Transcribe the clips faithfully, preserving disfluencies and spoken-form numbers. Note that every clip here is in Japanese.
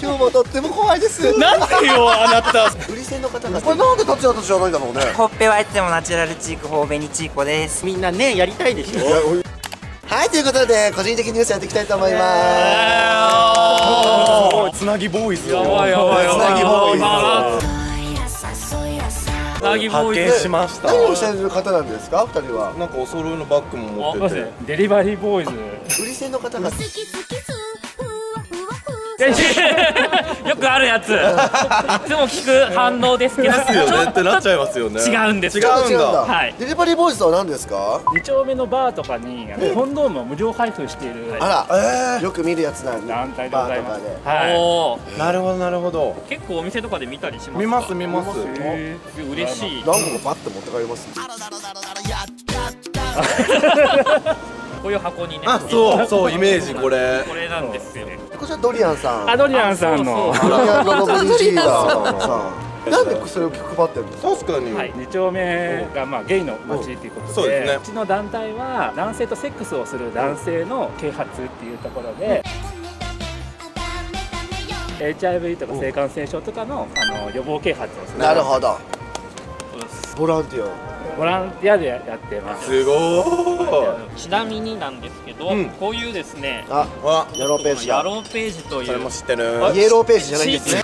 今日もとっても怖いです。 なんでよあなた。 売り線の方がこれなんで達也たちじゃないんだろうね。 ほっぺはいつでもナチュラルチークフォーベニチーコです。 みんなねやりたいでしょ。 はい、ということで個人的ニュースやっていきたいと思います。 つなぎボーイズ。 やばいやばいやばい。 つなぎボーイズ。 発見しました。 何をしている方なんですか、二人は。 なんかお揃いのバッグも持ってて。 デリバリーボーイズ。 売り線の方が。 よくあるやつ。いつも聞く反応ですけど。 ですよねってなっちゃいますよね。 違うんです。 違うんだ。 はい。 デリバリーボーイズとは何ですか。 二丁目のバーとかにコンドームを無料配布している。 あら、よく見るやつなんで。 団体でございます。 はい。 なるほどなるほど。 結構お店とかで見たりしますか。 見ます見ます。 嬉しい。 何個もバッて持って帰ります。 こういう箱にね。 あ、そうそうイメージこれ。 これなんですよ。 こちらドリアンさん。 あ、ドリアンさんの。 ドリアンロゴブリーダーさん。なんでそれを配ってるんですか。 確かに。 二丁目がまあゲイの街っていうことで、うちの団体は男性とセックスをする男性の啓発っていうところで。エイチアイブイ とか性感染症とかのあの予防啓発をする。 なるほど。ボランティア。 ボランティアでやってます。 すごーい。 ちなみになんですけど、こういうですね、 あ、ヤローページだ。 ヤローページという。 それも知ってる。 イエローページじゃないんですね。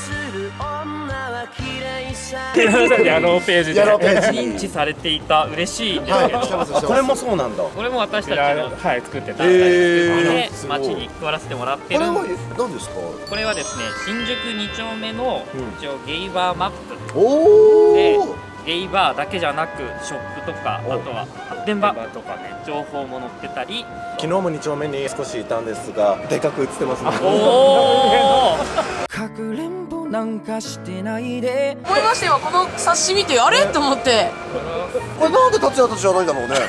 ヤローページで認知されていた。嬉しいんですけど、 これもそうなんだ。 これも私たちのはい作ってた。 で街に配らせてもらってる。 これは何ですか。 これはですね、新宿に丁目の一応ゲイバーマップ。 おお。 でゲイバーだけじゃなくショップとか、あとは発展場とかね、情報も載ってたり。 昨日もに丁目に少しいたんですが、でかく映ってますね。 おお。 かくれんぼなんかしてないで。 思いましたよ、この冊子見てあれと思って。 これなんで達也たちじゃないんだろうね。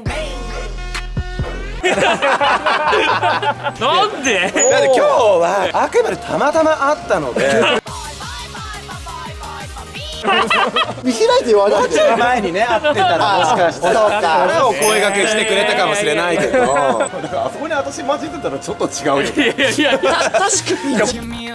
なんで？ だって今日はあくまでたまたま会ったので。 見開いて言わないで。 前にね会ってたらもしかしたらお声掛けしてくれたかもしれないけど、だからあそこに私混じってたらちょっと違うよ。 いやいやいや、 確かに。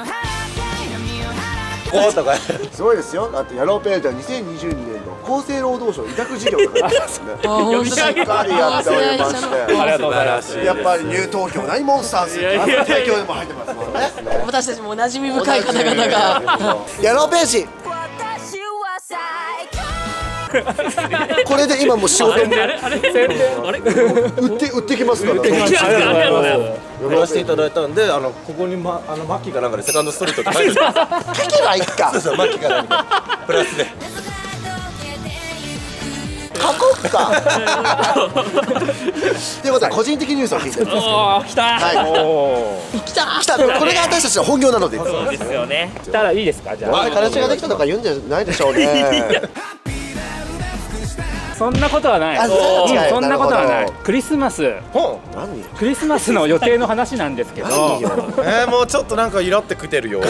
こうとかすごいですよ。あとヤローページはにせんにじゅうにねんの厚生労働省委託事業とかですね。しっかりやっておりまして、 ありがとうございます。 やっぱりニュー東京ナイモンスターズ提供でも入ってますもんね。 私たちも馴染み深い方々が。 ヤローページ。これで今もう仕事もあれあれあれ売って売ってきますから。 ありがとうございます。 呼ばせていただいたんで、あのここにまあのマッキーかなんかでセカンドストリートって書いてある。 書けばいいか。 そうそうマッキーかなんかプラスで。 書こっか。ということで個人的ニュースを聞いてます。 おお、来た。 はい。 来た。 来た。これが私たちの本業なので。 そうですよね。 来たらいいですか、じゃあ。 彼氏ができたとか言うんじゃないでしょうね。 そんなことはない。 あ、違う。 そんなことはない。クリスマス。 何？ クリスマスの予定の話なんですけど。 えー、もうちょっとなんかイラってきてるよ。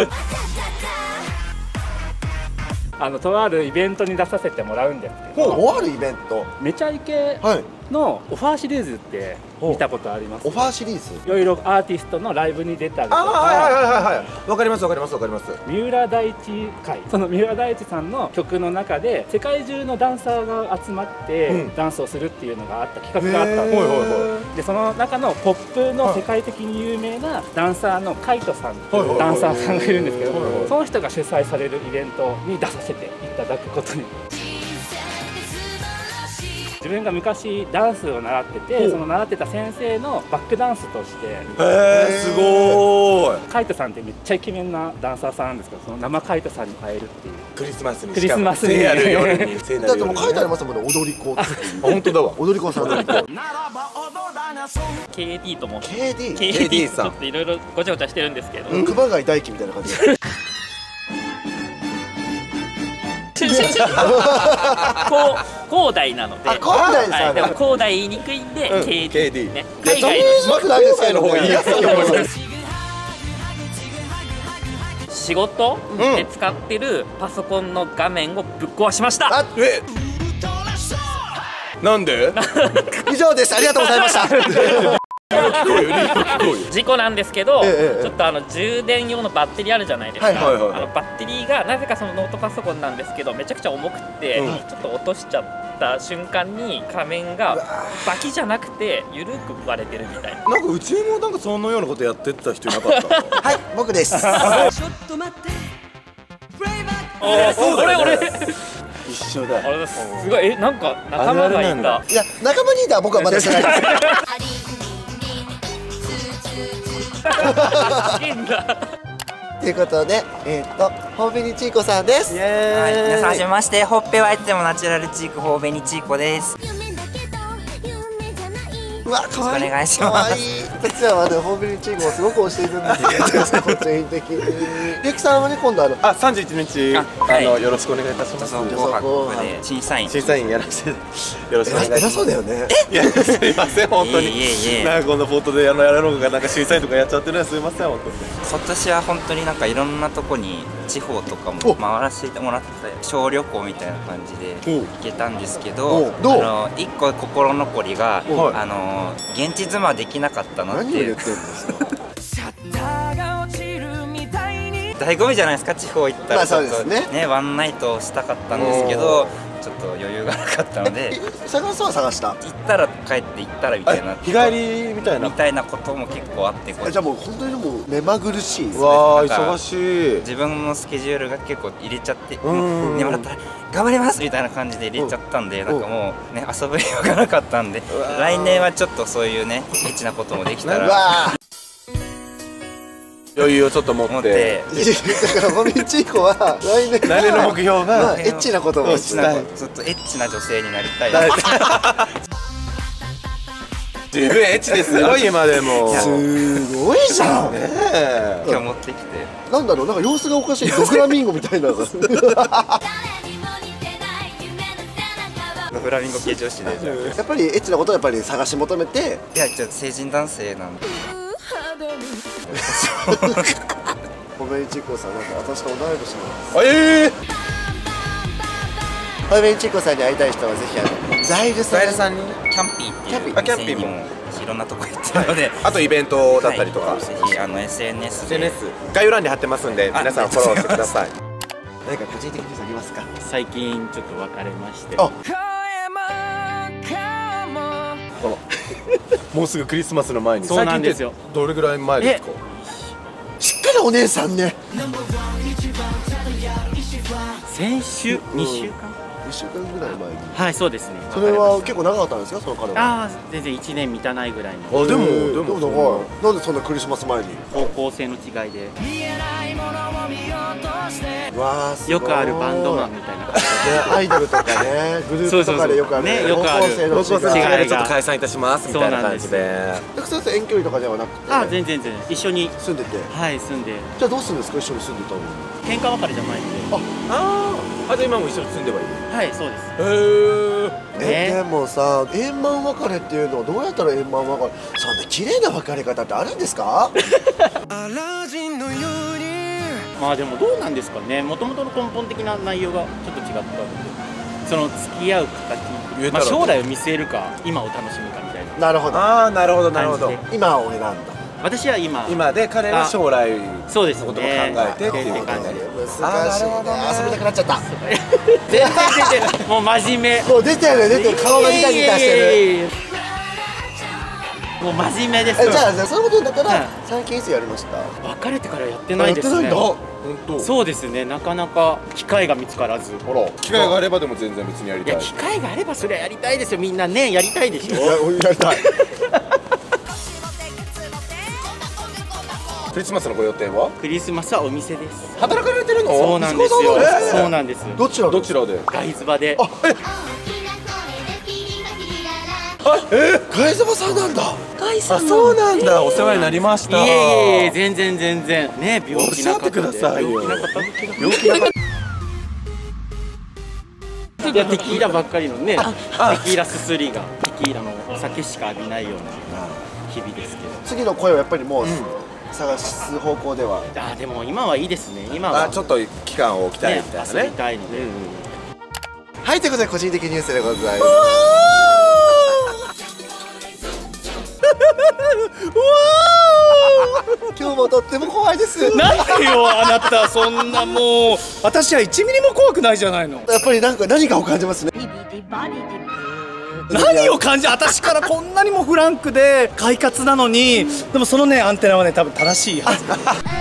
あのとあるイベントに出させてもらうんですけど。 とあるイベント。 めちゃイケのオファーシリーズって見たことあります？ オファーシリーズ。 いろいろアーティストのライブに出たりとああ、はいはいか。 はいはい。わかりますわかりますわかります。 三浦大知会、その三浦大知さんの曲の中で世界中のダンサーが集まってダンスをするっていうのがあった企画があったんです。でその中のポップの世界的に有名なダンサーのカイトさんっていうダンサーさんがいるんですけど、その人が主催されるイベントに出させていただくことに。自分が昔ダンスを習ってて、その習ってた先生のバックダンスとして。 へえ、すごーい。 カイトさんってめっちゃイケメンなダンサーさんなんですけど、その生カイトさんに会えるっていう。 クリスマスに。 クリスマスに。 聖なる夜に。聖なだってる夜に。 もう書いてありますもんね。踊り子。 本当だわ。 踊り子さん。ケーケーディー ともディー。 ケーディー さんちょっといろいろごちゃごちゃしてるんですけど、 熊谷大輝みたいな感じ。 こう広大なので、 あ、広大さん。 はい、でも広大言いにくいんで ケーディー ね。海外うまくないですけどね。 仕事で使ってるパソコンの画面をぶっ壊しました。 あ、 え、なんで？ 以上です。ありがとうございました。 聞こうよ、理由を聞こうよ。 事故なんですけど、 ええちょっとあの充電用のバッテリーあるじゃないですか、 はいはいはいあのバッテリーがなぜかそのノートパソコンなんですけどめちゃくちゃ重くて、 うんちょっと落としちゃった瞬間に仮面がバキじゃなくて緩く割れてるみたいな。 なんかうちもなんかそのようなことやってた人いなかったはい、僕です。 おお俺俺一緒だあれすごいえなんか仲間がいた。 いや、仲間リーダーは僕はまだしてないです。 いいんだ。 ということで、えっと、ほうべにちいこさんです。 はい、皆さんはじめまして、ほっぺはいつでもナチュラルチークほうべにちいこです。 うわ、可愛い。 お願いします可愛い。達也はね、ほうべにちいこをすごく推しているんですよ。個人的に。ゆきさんはね、今度あの、 あ、三十一日あはいのよろしくお願いいたしますそう紅白で審査員。 審査員やらせてよろしくお願いします偉そうだよね。 いや、すいません、本当に。 いえいえいえなんかこんなフォートであのやるのがなんか審査員とかやっちゃってるのすいません、本当に。 今年は本当になんかいろんなとこに地方とかもお回らせてもらって小旅行みたいな感じでお行けたんですけおど、 どうあの一個心残りが、 おはいあの現地妻できなかったなっていう何を言ってるんですか。 醍醐味じゃないですか。地方行ったまあらちょっとそうですねワンナイトしたかったんですけど、ちょっと余裕がなかったのでえ探すは探した。 行ったら帰って行ったらみたいな日帰りみたいな。 みたいなことも結構あって、こうえじゃあもう本当にもう目まぐるしいですね。 わあ、 なんか忙しい。 自分のスケジュールが結構入れちゃって、 ん眠らったら頑張りますみたいな感じで入れちゃったんで、なんかもうね遊ぶ余裕がなかったんで、来年はちょっとそういうねエッチなこともできたうらわ余裕をちょっと持っ思ってて。 ーだからほうべにちいこは来年来年の目標まがあエッチなことをししたいちょっとエッチな女性になりたい。 十分エッチですよ、今でも。 すごいじゃん。 ねえ。 今日持ってきて。 なんだろう、なんか様子がおかしいドフラミンゴみたいな。 フラミンゴ系女子で。 やっぱりエッチなことをやっぱり探し求めて。 いや、ちょっと成人男性なんで。 ほうべにちいこさんなんか私と同い年なんです。 ええ。 ほうべにちいこさんに会いたい人はぜひあのザイルさん。 ザイルさんに。 キャンピーっていうあキャンピーも店にもいろんなとこ行ってるので、 あとイベントだったりとか。 はいぜひあの エスエヌエス でエスエヌエス 概要欄に貼ってますんで、皆さんフォローしてください。 何か個人的にありますか。 最近ちょっと別れまして、 あもうすぐクリスマスの前に。 そうなんですよ。 最近ってどれぐらい前ですか。 しっかりお姉さんね。 先週にしゅうかん、 いっしゅうかんぐらい前に。 はいそうですね。 それは結構長かったんですか、その彼は。 ああ全然いちねん満たないぐらいのあ、でもえーでもでも長い。なんでそんなクリスマス前に。 方向性の違いでわあすごい。 よくあるバンドマンみたいな感じね、アイドルとかね、グループとかでよくあるそうそうそうねよくある高校生の違い。 違いがちょっと解散いたしますみたいな感じで。 たくさん遠距離とかではなくて。 あ全然全然一緒に住んでて。 はい住んでじゃあどうするんですか、一緒に住んでたの。 喧嘩別れじゃないんでああ、じゃあ今も一緒に住んではいる。 はいそうですへえ。 え、でもさ、円満別れっていうのはどうやったら円満別れ、そんな綺麗な別れ方ってあるんですか。 まあでもどうなんですかね。もともとの根本的な内容がちょっと違ったので、その付き合う形、まあ、 言えたら将来を見据えるか今を楽しむかみたいななるほど。 ああ、なるほどなるほど。 感じで今は俺なんだ。 私は今今で彼は将来そうですのねことも考えてっていうって感じで難しいね。遊びたくなっちゃった。 全然全然もう真面目もう出てる出てる、顔がギタギタしてる。 いやいやいやいやもう真面目ですえ、じゃあ、じゃあそういうことだったらはい、 最近いつやりました。 別れてからやってないですね。 やってないんだ。 本当。 そうですね、なかなか機会が見つからず。 ほら。 機会があればでも全然別にやりたいいや機会があればそれはやりたいですよ。みんなねやりたいでしいや、 ょ。 やりたい。 クリスマスのご予定はクリスマスはお店です。 働かれてるの？ そうなんですよ。 息子さんなんですねそうなんです。 どちら。 どちらで？ ガイズバで。 ガイザバさんなんだ。 あ、そうなんだ。お世話になりました。 いえいえいえ全然全然ね病気な方で。 おっしゃってくださいよ病気な方向けが病気な方。 いやテキーラばっかりのね。テキーラすすりがテキーラのお酒しか浴びないような日々ですけど。 次の声はやっぱりもう探す方向では。 あでも今はいいですね。今はあ、ちょっと期間を置きたいみたいなね。 遊びたいので。 はい、ということで個人的ニュースでございます。 僕もとっても怖いです。 なんでよあなた、そんなもう私はいちミリも怖くないじゃないの。 やっぱりなんか何かを感じますね。 何を感じ、私からこんなにもフランクで快活なのに、でもそのねアンテナはね多分正しいはず。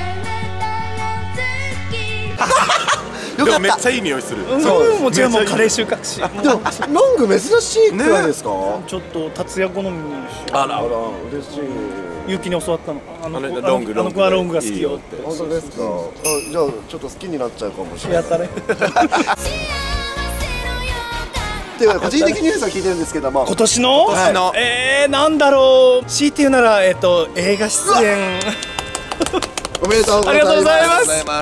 よかった。 でもめっちゃいい匂いする。 そうもちろんもうカレー収穫し。 でもロング珍しいくらいですか。 ちょっと達也好みにあら、 あら嬉しい。 勇気に教わったの。あのあの子ロングあの子はロングが好きよって。 本当ですか。あじゃあちょっと好きになっちゃうかもしれない。 やったね。 っていう個人的ニュースを聞いてるんですけども、 今年の今年のえーなんだろう、強いて言うならえっと映画出演。 おめでとうございます。 ありがとうございますありがとうございます。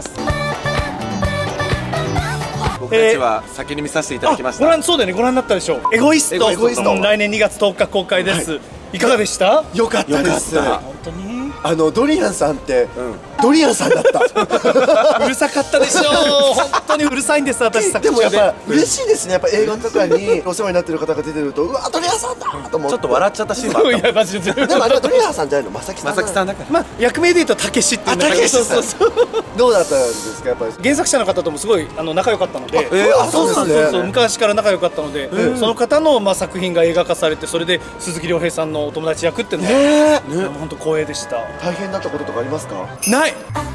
僕たちは先に見させていただきました。 ご覧そうだよね、ご覧になったでしょう。エゴイスト。 エゴイストうん来年にがつとおか公開です。いかがでした？ よかったです。 よかった本当に。 あのドリアンさんってドリアンさんだった。 うるさかったでしょう。本当にうるさいんです私作でもや中で。 っぱ嬉しいですね。やっぱ映画とかにお世話になってる方が出てると、うわドリアンさんだと思って。 ちょっと笑っちゃったシーンもあったもん。 いやマジで。 でもあれはドリアンさんじゃないの、まさきさん。 まさきさんだから。 まあ役名で言うとたけしっていうんだけど。 あたけしさんそうそうそう。 どうだったんですかやっぱり。 原作者の方ともすごいあの仲良かったので。 えーあそうそうですねそうそう昔から仲良かったので、その方のまあ作品が映画化されて、それで鈴木亮平さんのお友達役っていうのはねえ本当光栄でした。 大変だったこととかありますか。 ない。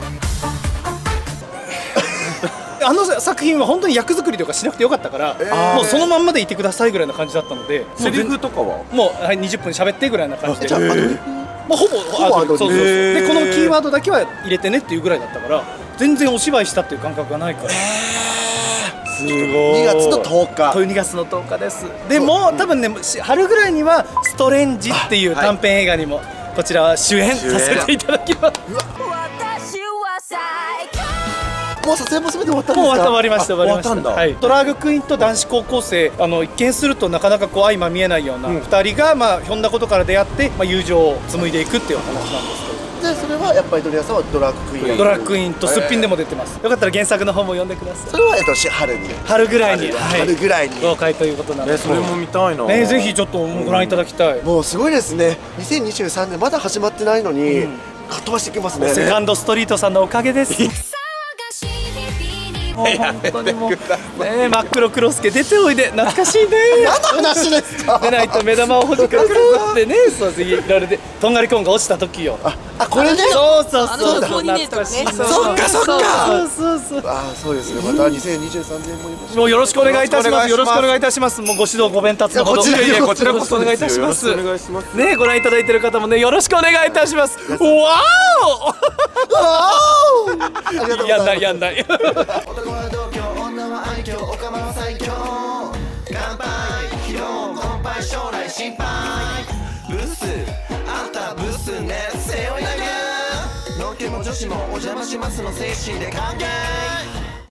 あの作品は本当に役作りとかしなくてよかったから、 ーもうそのまんまでいてくださいぐらいな感じだったので、 セリフとかはもう、はい、にじゅっぷん喋ってぐらいな感じで、 じゃあアドリブまあ、ほぼぼアドリブあそうそうそうへでこのキーワードだけは入れてねっていうぐらいだったから、全然お芝居したっていう感覚がないから。すごい。 にがつのとおか。 にがつのとおかです。でも多分ねし春ぐらいには「ストレンジ」っていう短編映画にもこちらは主演させていただきます。 もう撮影もすべて終わったんですか。 もう終わりました終わりました。 終わったんだ。 はい。ドラァグクイーンと男子高校生、あの一見するとなかなかこう相まみえないようなふたりがまあひょんなことから出会ってまあ友情を紡いでいくっていうお話なんですけど。 でそれはやっぱりドリアンさんはドラッグクイーン。 ドラッグクイーンとすっぴんでも出てます。よかったら原作の方も読んでください。 それはえっとし春に。 春ぐらいに、はい春ぐらいに。 公開ということなので、 えそれも見たいな。 ねぜひちょっとご覧いただきたい。 もうすごいですね。にせんにじゅうさんねんまだ始まってないのに、かっ飛ばしてきますね。 セカンドストリートさんのおかげです。もう本当にもうねえ真っ黒クロスケ出ておいで懐かしいね。 何の話ですか。 出ないと目玉をほじくるってね、そうぜひいろいろでとんがりコーンが落ちた時よ。 あこれね。 そうそうあそうそうのコーディネートがね。 懐かしい。 そっかそっか。 そうそうそう。 ああそうですね。またにせんにじゅうさんねんもよろしく。 もうよろしくお願いいたします。よろしくお願いいたします。もうご指導ご鞭達のほど。 いやこちらいやいやこちらこそお願いいたします。 よろしくお願いします。 ねご覧いただいている方もねよろしくお願いいたします。わありがとうごーお。やんないざいやんない。 ます。男は同居、女は愛嬌、オカマは最強。乾杯、疲労困憊、将来心配。ブス、あんたブスね、背負い投げ。のんけも女子もお邪魔しますの精神で歓迎。